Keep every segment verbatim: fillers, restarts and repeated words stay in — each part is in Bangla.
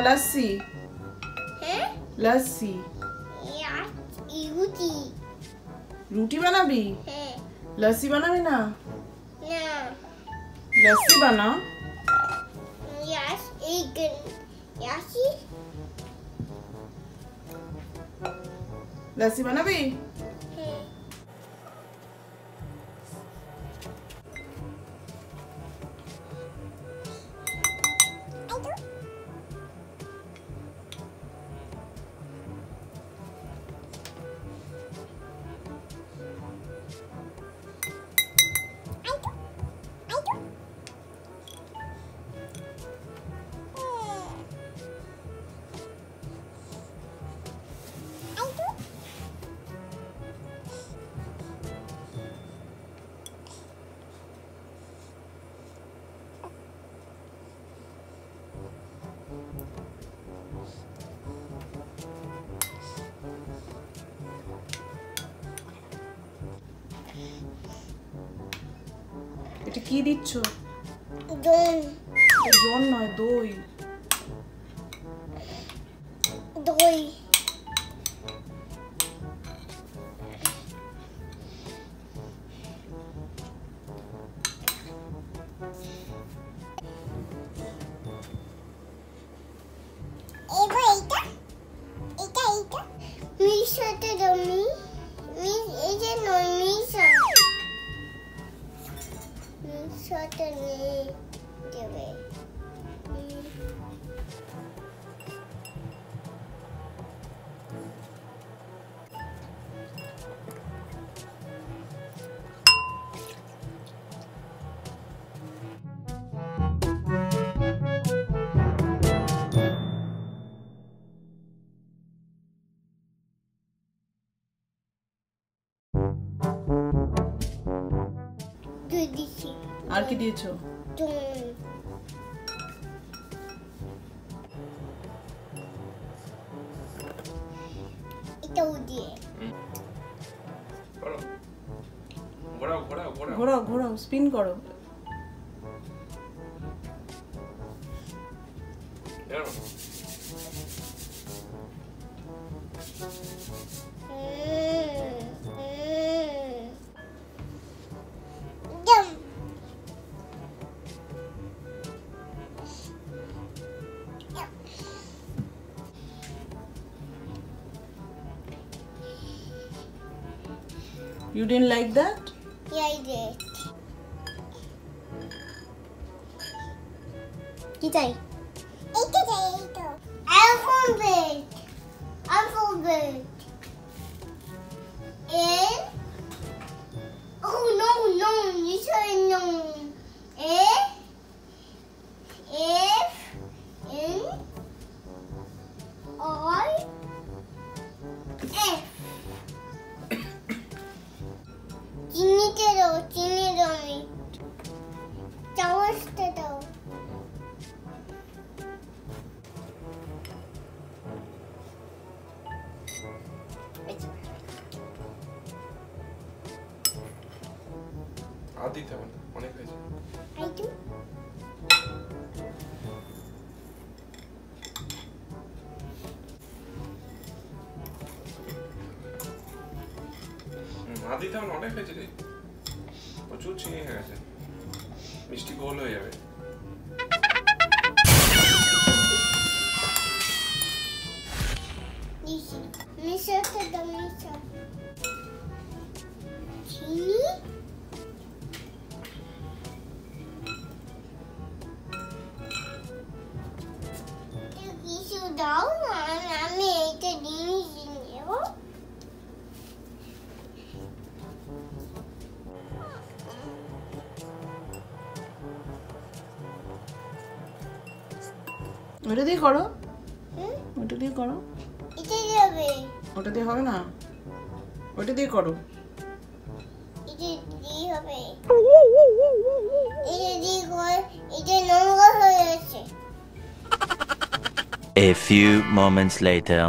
লাস্সি হ্যাঁ লাস্সি রুটি রুটি বানাবি হ্যাঁ লাস্সি বানাবি না না লাস্সি বানা ইয়াস এগ ইয়াসি লাস্সি বানাবি হ্যাঁ এটা কি দিচ্ছ দই জল নয় দই দই এবার এটা এটা এটা মিশাতে জমি মিশ এই যে নয় মিশা মিশাতে নেই দেবে আর কি দিয়েছো এটাও দিয়ে ঘোরাও ঘোরাও ঘোরাও ঘোরাও ঘোরাও স্পিন করো You didn't like that? Yeah, I did. কি চাই? এইটা চাই এইটা। Alphabet. Alphabet. A. Oh no no, you say no. A. F. N. I. F. চিনিতে দাও চিনি দাও চামচতে দাও আর দিতে হবে না অনেক হয়েছে আইটু আর দিতে হবে না অনেক হয়েছে রে প্রচুর চিনি হয়ে গেছে মিষ্টি গোল হয়ে যাবে মিশাতে দাও মিশা চিনি কিছু দাও আমি এইটা জিনিস নেব ওটা দিয়ে করো ওটা দিয়ে করো এটা যাবে ওটা দিয়ে হবে না ওটা দিয়ে করো এটা দিয়ে হবে এটা দিয়ে কর এটা নোংরা হয়ে গেছে A few moments later.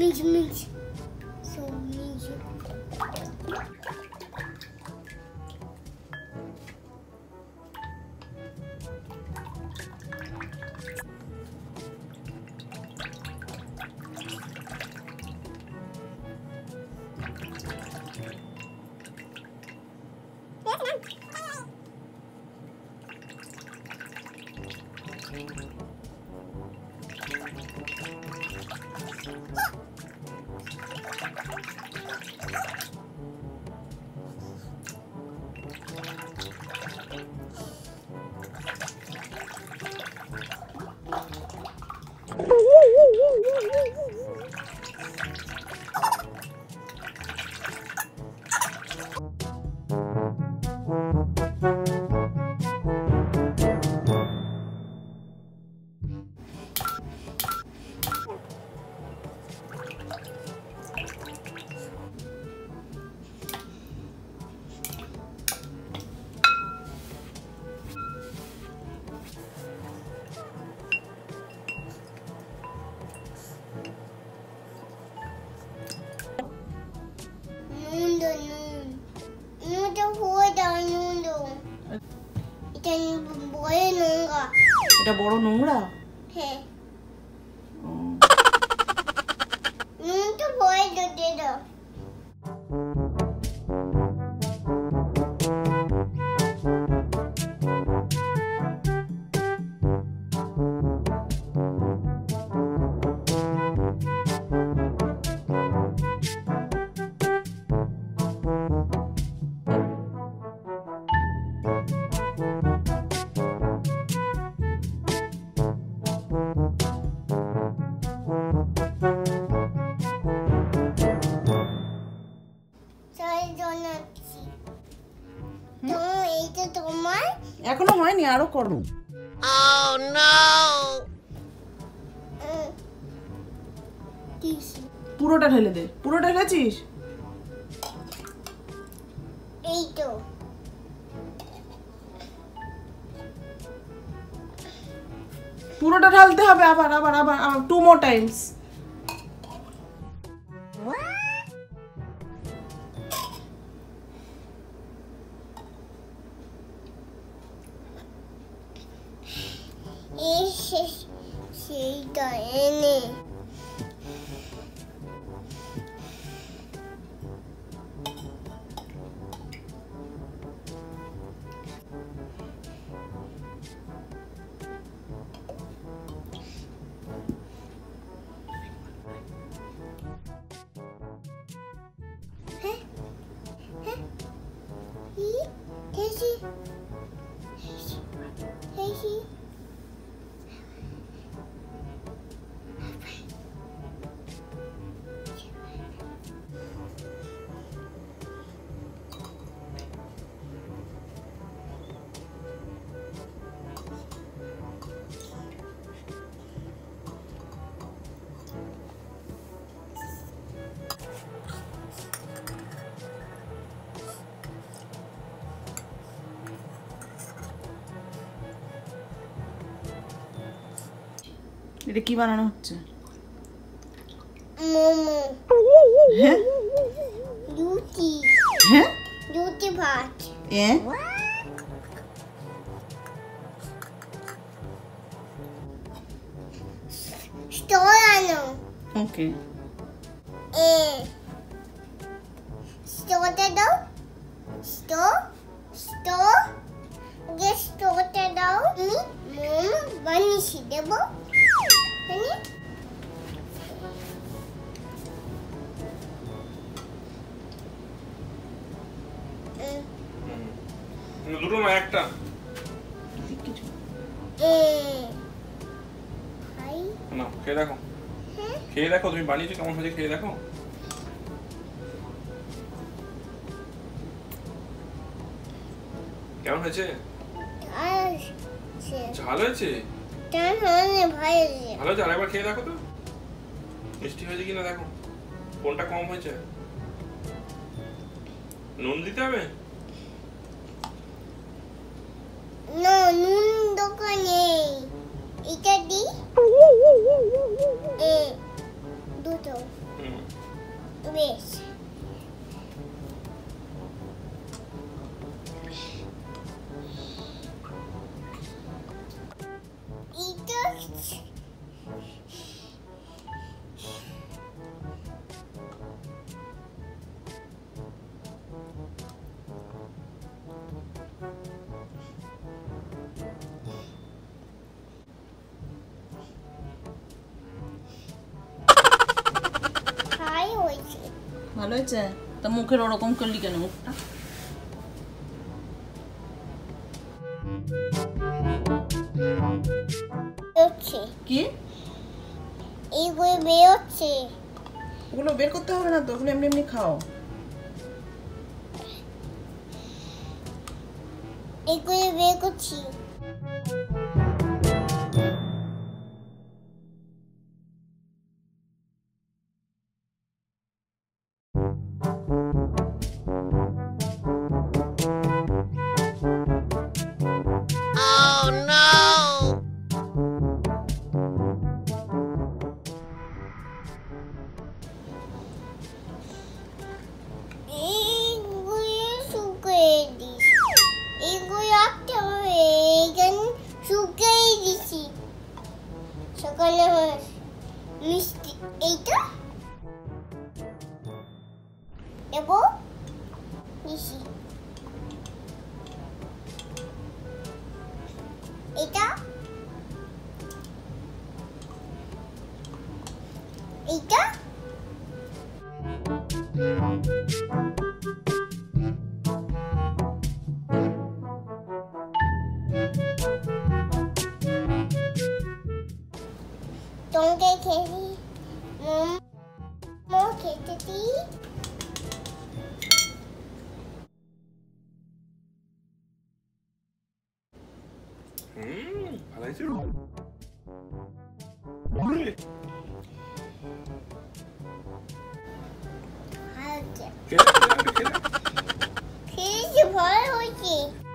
Mix, mix. So mix. এটা বড় নোংরা। হ্যাঁ। নুন তো ভয় দিতে দাও। এখনো হয়নি, আরো করো। Oh no! পুরোটা ঢেলে দে। পুরোটা ঢেলেছিস? এই তো। পুরোটা ঢালতে হবে আবার আবার আবার টু মোর টাইমস। সেইটা এনে Casey, Casey. এটা কি বানানো হচ্ছে? মোমো। হ্যাঁ? রুটি। হ্যাঁ? রুটি ভাত। এ? স্টোর আনো। ওকে। এ। স্টোরটা দাও। স্টোর। স্টোর। আগে স্টোরটা দাও। আমি মোমো বানিয়েছি দেবো। দুটো না একটা? না, খেয়ে দেখো। খেয়ে দেখো, তুমি বানিয়েছো কেমন হয়েছে খেয়ে দেখো। কেমন হয়েছে? ঝাল হয়েছে? ভালো হয়েছে, আরেকবার খেয়ে দেখো তো মিষ্টি হয়েছে কিনা দেখো। কোনটা কম হয়েছে? নুন দিতে হবে? না, নুন দোকানে এটা দি। এ দুটো। বেশ এটা খাই হয়েছে ভালো হয়েছে তা মুখের ওরকম করলি কেন মুখটা হচ্ছে কি এইগুলো বেরোচ্ছে ওগুলো বের করতে হবে না তো ওগুলো এমনি এমনি খাও এইগুলো বের করছি সকালে মিষ্টি এইটা দেবো মিষ্টি এটা এইটা তোমাকে খেলি মোমো খেতে দিই হুম ভালো হয়েছে খেয়েছি ভালো হয়েছে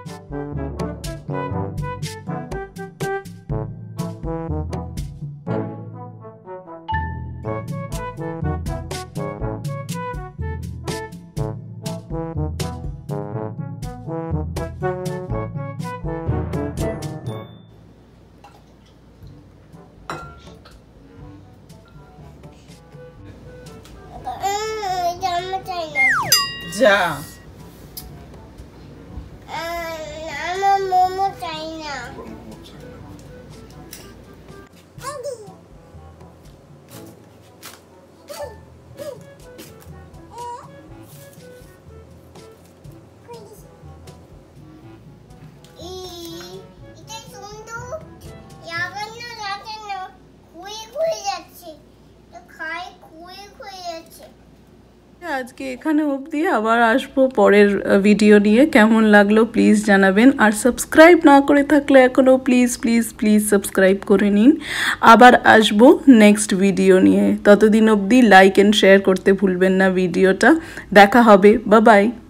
যা আমার মোমো চাই না আজকে এখানে অবধি আবার আসবো পরের ভিডিও নিয়ে কেমন লাগলো প্লিজ জানাবেন আর সাবস্ক্রাইব না করে থাকলে এখনও প্লিজ প্লিজ প্লিজ সাবস্ক্রাইব করে নিন আবার আসবো নেক্সট ভিডিও নিয়ে ততদিন অবধি লাইক অ্যান্ড শেয়ার করতে ভুলবেন না ভিডিওটা দেখা হবে বাই বাই